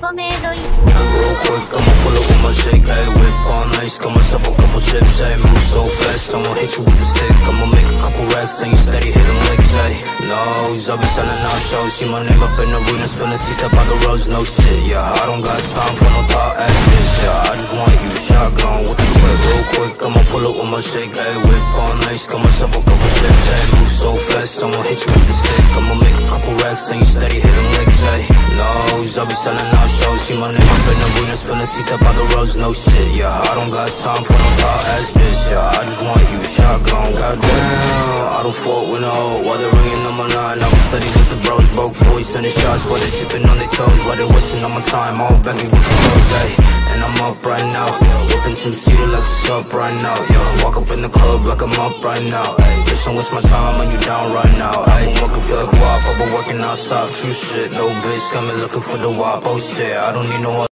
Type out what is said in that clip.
コメイド Real quick, I'ma pull up with my shake, hey, whip on ice, got myself a couple chips, hey, move so fast, I'ma hit you with the stick, I'ma make a couple racks, and you steady hitting licks, hey, nose, I'll be selling out shows, see my name up in arenas, filling seats up by the roads, no shit, yeah, I don't got time for no thought ass bitch, yeah, I just want you shotgun with the clip, real quick, I'ma pull up with my shake, hey, whip on ice, got myself a couple chips, hey, move so fast, I'ma hit you with the stick, I'ma make a couple racks, and you steady hitting licks, hey, nose, I'll be selling out shows, see my name up in arenas, filling seats up by the roads, no shit, yeah, I don't got time for no thought ass bitch, yeah, I just want you shotgun, goddamn, I don't fault with no, while they're ringing on my line, I was steady with the bros, broke boys, sending shots, while they sipping on their toes, while they wasting on my time, all baggy with the clothes, ayy, and I'm up right now, whipping two-seater like what's up right now, yeah, walk up in the club like I'm up right now, ayy, bitch, don't waste my time when you down right now, ayy, I'm working feel like WAP, I've been working outside, true shit, no bitch, got me looking for the WAP, oh shit, I don't need no